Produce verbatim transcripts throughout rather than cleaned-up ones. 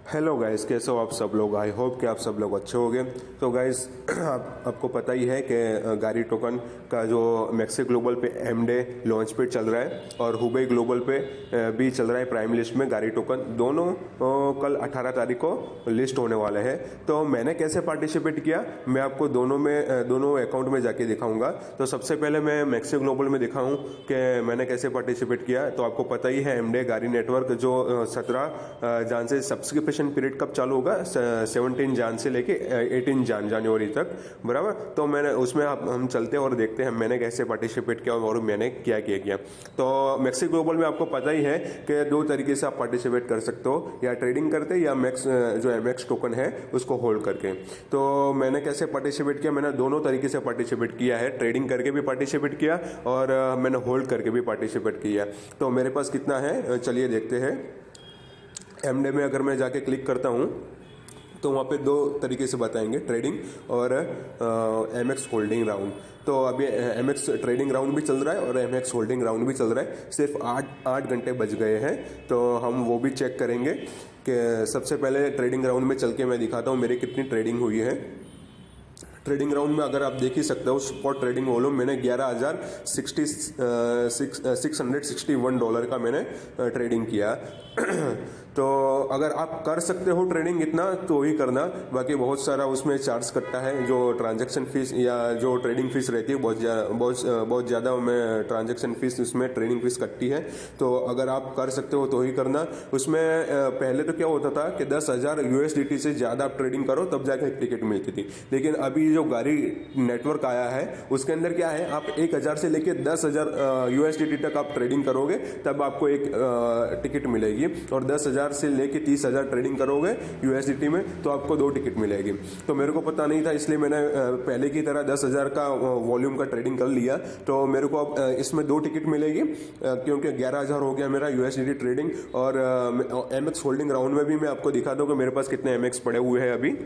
Hello guys, कैसे हो आप सब लोग। आई होप कि आप सब लोग अच्छे होंगे। तो गाइस आप, आपको पता ही है कि गाड़ी टोकन का जो मैक्सी ग्लोबल पे एम डे लॉन्च पे चल रहा है और हुबई ग्लोबल पे भी चल रहा है प्राइम लिस्ट में गाड़ी टोकन। दोनों कल अठारह तारीख को लिस्ट होने वाले हैं। तो मैंने कैसे पार्टिसिपेट किया मैं आपको दोनों में दोनों अकाउंट में जाके दिखाऊंगा। तो सबसे पहले मैं मैक्सी ग्लोबल में दिखाऊं कि मैंने कैसे पार्टिसिपेट किया। तो आपको पता ही है एम डे गाड़ी नेटवर्क जो सत्रह जान से सब्सक्रिप्शन पीरियड कब चालू होगा, सेवनटीन जान से लेके एटीन जान जनवरी तक, बराबर। तो मैंने उसमें हम चलते हैं और देखते हैं मैंने कैसे पार्टिसिपेट किया और मैंने क्या किया किया तो मैक्सी ग्लोबल में आपको पता ही है कि दो तरीके से आप पार्टिसिपेट कर सकते हो, या ट्रेडिंग करते या मैक्स जो एमएक्स टोकन है उसको होल्ड करके। तो मैंने कैसे पार्टिसिपेट किया, मैंने दोनों तरीके से पार्टिसिपेट किया है, ट्रेडिंग करके भी पार्टिसिपेट किया और मैंने होल्ड करके भी पार्टिसिपेट किया। तो मेरे पास कितना है चलिए देखते हैं। एमडे में अगर मैं जाके क्लिक करता हूँ तो वहाँ पे दो तरीके से बताएंगे, ट्रेडिंग और एमएक्स होल्डिंग राउंड। तो अभी एमएक्स ट्रेडिंग राउंड भी चल रहा है और एमएक्स होल्डिंग राउंड भी चल रहा है। सिर्फ आठ आठ घंटे बच गए हैं तो हम वो भी चेक करेंगे कि सबसे पहले ट्रेडिंग राउंड में चल के मैं दिखाता हूँ मेरी कितनी ट्रेडिंग हुई है। ट्रेडिंग राउंड में अगर आप देख ही सकते हो स्पॉट ट्रेडिंग वॉल्यूम मैंने ग्यारह हजार sixty six hundred sixty one dollar का मैंने ट्रेडिंग किया। तो अगर आप कर सकते हो ट्रेडिंग इतना तो ही करना, बाकी बहुत सारा उसमें चार्ज कटता है जो ट्रांजैक्शन फीस या जो ट्रेडिंग फीस रहती है, बहुत बहुत बहुत ज़्यादा में ट्रांजैक्शन फीस उसमें ट्रेडिंग फीस कटती है। तो अगर आप कर सकते हो तो ही करना। उसमें पहले तो क्या होता था कि दस हज़ार यूएसडीटी से ज़्यादा आप ट्रेडिंग करो तब जाकर एक टिकट मिलती थी, लेकिन अभी जो गाड़ी नेटवर्क आया है उसके अंदर क्या है, आप एक हज़ार से लेकर दस हज़ार यूएसडीटी तक आप ट्रेडिंग करोगे तब आपको एक टिकट मिलेगी, और दस हज़ार से लेके तीस हजार ट्रेडिंग करोगे यूएसडीटी में तो आपको दो टिकट मिलेगी। तो मेरे को पता नहीं था इसलिए मैंने पहले की तरह दस हजार का वॉल्यूम का ट्रेडिंग कर लिया। तो मेरे को अब इसमें दो टिकट मिलेगी क्योंकि ग्यारह हजार हो गया मेरा यूएसडीटी ट्रेडिंग। और एमएक्स होल्डिंग राउंड में भी मैं आपको दिखा दूं कि मेरे पास कितने एमएक्स पड़े हुए हैं अभी।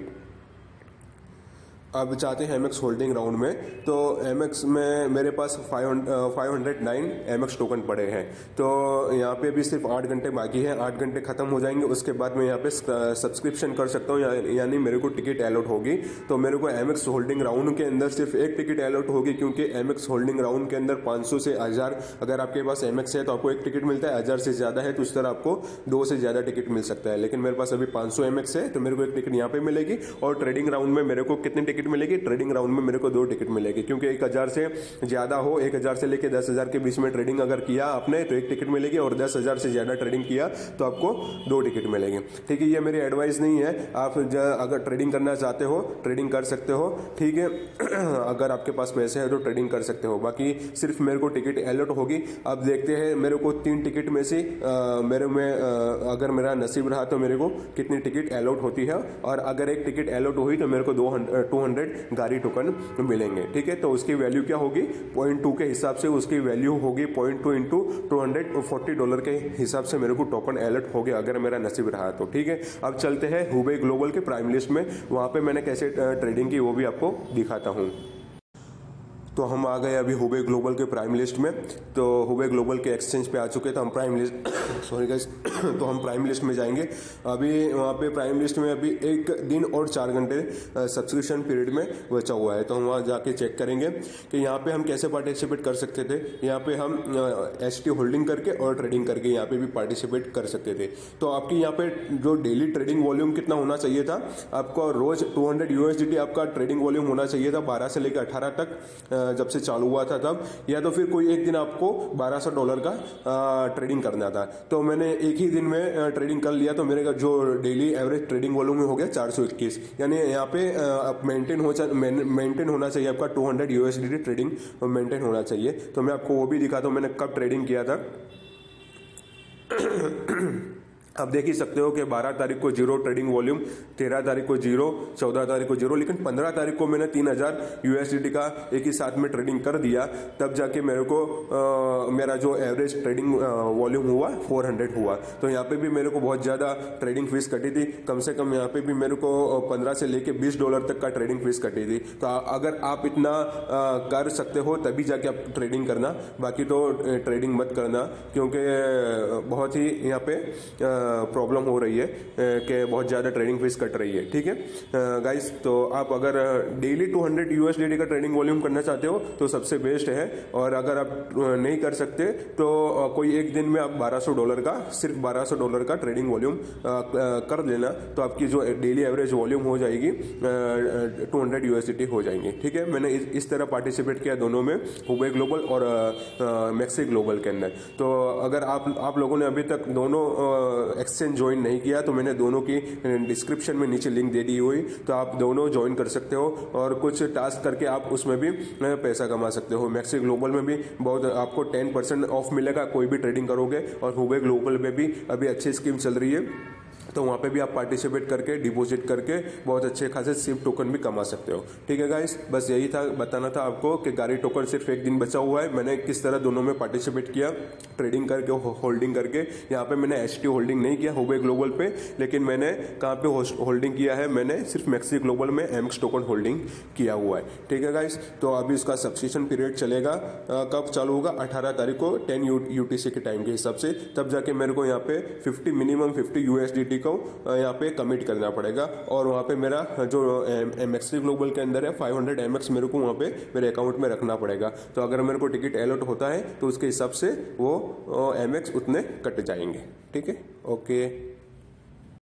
अब चाहते हैं एमएक्स होल्डिंग राउंड में, तो एमएक्स में मेरे पास five hundred nine MX token पड़े हैं। तो यहाँ पे भी सिर्फ आठ घंटे बाकी है, आठ घंटे खत्म हो जाएंगे उसके बाद मैं यहाँ पे सब्सक्रिप्शन कर सकता हूँ, या, यानी मेरे को टिकट अलॉट होगी। तो मेरे को एमएक्स होल्डिंग राउंड के अंदर सिर्फ एक टिकट अलॉट होगी क्योंकि एमएक्स होल्डिंग राउंड के अंदर पाँच सौ से हजार अगर आपके पास एमएक्स है तो आपको एक टिकट मिलता है, हजार से ज्यादा है तो इस तरह आपको दो से ज्यादा टिकट मिल सकता है। लेकिन मेरे पास अभी पाँच सौ एमएक्स है तो मेरे को एक टिकट यहाँ पे मिलेगी। और ट्रेडिंग राउंड में मेरे को कितनी टिकट मिलेगी, ट्रेडिंग राउंड में मेरे को दो टिकट मिलेगी क्योंकि एक हजार से ज्यादा हो, एक हजार से लेके दस हजार के बीच में ट्रेडिंग अगर किया आपने तो एक टिकट मिलेगी, और दस हजार से ज्यादा ट्रेडिंग किया तो आपको दो टिकट मिलेगी। ठीक है, ये मेरी एडवाइस नहीं है, आप अगर ट्रेडिंग करना चाहते हो ट्रेडिंग कर सकते हो, ठीक है। अगर आपके पास पैसे है तो ट्रेडिंग कर सकते हो, बाकी सिर्फ मेरे को टिकट अलॉट होगी। अब देखते हैं मेरे को तीन टिकट में से आ, मेरे में आ, अगर मेरा नसीब रहा तो मेरे को कितनी टिकट अलॉट होती है, और अगर एक टिकट अलॉट हुई तो मेरे को दो टू हंड्रेड गाड़ी टोकन मिलेंगे। ठीक है, तो उसकी वैल्यू क्या होगी, पॉइंट टू के हिसाब से उसकी वैल्यू होगी point two into two hundred forty dollar के हिसाब से मेरे को टोकन अलॉट हो गया अगर मेरा नसीब रहा तो। ठीक है, अब चलते हैं हुबई ग्लोबल के प्राइम लिस्ट में, वहां पे मैंने कैसे ट्रेडिंग की वो भी आपको दिखाता हूं। तो हम आ गए अभी हुबई ग्लोबल के प्राइम लिस्ट में। तो हुबई ग्लोबल के एक्सचेंज पे आ चुके थे हम प्राइम लिस्ट सॉरी गाइस तो हम प्राइम लिस्ट में जाएंगे। अभी वहाँ पे प्राइम लिस्ट में अभी एक दिन और चार घंटे सब्सक्रिप्शन पीरियड में बचा हुआ है, तो हम वहाँ जाके चेक करेंगे कि यहाँ पे हम कैसे पार्टिसिपेट कर सकते थे। यहाँ पे हम एच टी होल्डिंग करके और ट्रेडिंग करके यहाँ पे भी पार्टिसिपेट कर सकते थे। तो आपकी यहाँ पे जो डेली ट्रेडिंग वॉल्यूम कितना होना चाहिए था, आपको रोज टू हंड्रेड यूएसडीटी आपका ट्रेडिंग वॉल्यूम होना चाहिए था बारह से लेकर अठारह तक जब से चालू हुआ था तब, या तो फिर कोई एक दिन आपको बारह सौ डॉलर का आ, ट्रेडिंग करना था। तो मैंने एक ही दिन में आ, ट्रेडिंग कर लिया, तो मेरे का जो डेली एवरेज ट्रेडिंग वॉल्यूम हो गया चार सौ इक्कीस, यानी यहाँ पे मेंटेन हो मेंटेन होना चाहिए आपका two hundred USDT trading maintain होना चाहिए। तो मैं आपको वो भी दिखाता हूँ मैंने कब ट्रेडिंग किया था। अब देख ही सकते हो कि बारह तारीख को जीरो ट्रेडिंग वॉल्यूम, तेरह तारीख को जीरो, चौदह तारीख को जीरो, लेकिन पंद्रह तारीख को मैंने तीन हजार यूएसडीटी का एक ही साथ में ट्रेडिंग कर दिया, तब जाके मेरे को आ, मेरा जो एवरेज ट्रेडिंग वॉल्यूम हुआ चार सौ हुआ। तो यहाँ पे भी मेरे को बहुत ज़्यादा ट्रेडिंग फीस कटी थी, कम से कम यहाँ पे भी मेरे को पंद्रह से लेके बीस डॉलर तक का ट्रेडिंग फीस कटी थी। तो अगर आप इतना आ, कर सकते हो तभी जाके आप ट्रेडिंग करना, बाकी तो ट्रेडिंग मत करना क्योंकि बहुत ही यहाँ पे आ, प्रॉब्लम हो रही है कि बहुत ज़्यादा ट्रेडिंग फीस कट रही है। ठीक है गाइस, तो आप अगर डेली टू हंड्रेड यूएसडीटी का ट्रेडिंग वॉल्यूम करना चाहते हो तो सबसे बेस्ट है, और अगर आप नहीं कर सकते तो कोई एक दिन में आप बारह सौ डॉलर का, सिर्फ बारह सौ डॉलर का ट्रेडिंग वॉल्यूम कर लेना, तो आपकी जो डेली एवरेज वॉल्यूम हो जाएगी टू हंड्रेड यूएसडीटी हो जाएंगे। ठीक है, मैंने इस, इस तरह पार्टिसिपेट किया दोनों में, हुबे ग्लोबल और मैक्सी ग्लोबल के अंदर। तो अगर आप आप लोगों ने अभी तक दोनों एक्सचेंज ज्वाइन नहीं किया तो मैंने दोनों की डिस्क्रिप्शन में नीचे लिंक दे दी हुई, तो आप दोनों ज्वाइन कर सकते हो और कुछ टास्क करके आप उसमें भी पैसा कमा सकते हो। मैक्सी ग्लोबल में भी बहुत आपको टेन परसेंट ऑफ मिलेगा कोई भी ट्रेडिंग करोगे, और हुबे ग्लोबल में भी अभी अच्छी स्कीम चल रही है, तो वहाँ पे भी आप पार्टिसिपेट करके डिपॉजिट करके बहुत अच्छे खासे सिप टोकन भी कमा सकते हो। ठीक है गाइस, बस यही था, बताना था आपको कि गाड़ी टोकन सिर्फ एक दिन बचा हुआ है, मैंने किस तरह दोनों में पार्टिसिपेट किया, ट्रेडिंग करके होल्डिंग करके। यहाँ पे मैंने एच टी होल्डिंग नहीं किया हुबे ग्लोबल पे, लेकिन मैंने कहाँ पे होल्डिंग किया है, मैंने सिर्फ मैक्सी ग्लोबल में एमएक्स टोकन होल्डिंग किया हुआ है। ठीक है गाइस, तो अभी इसका सब्सक्रिप्शन पीरियड चलेगा, आ, कब चालू होगा, अठारह तारीख को टेन यूटीसी के टाइम के हिसाब से, तब जाके मेरे को यहाँ पे फिफ्टी मिनिमम फिफ्टी यूएसडीटी को यहाँ पे कमिट करना पड़ेगा, और वहाँ पे मेरा जो एमएक्सी ग्लोबल के अंदर है फाइव हंड्रेड एमएक्स मेरे को वहाँ पे मेरे अकाउंट में रखना पड़ेगा। तो अगर मेरे को टिकट अलॉट होता है तो उसके हिसाब से वो एमएक्स उतने कट जाएंगे। ठीक है, ओके।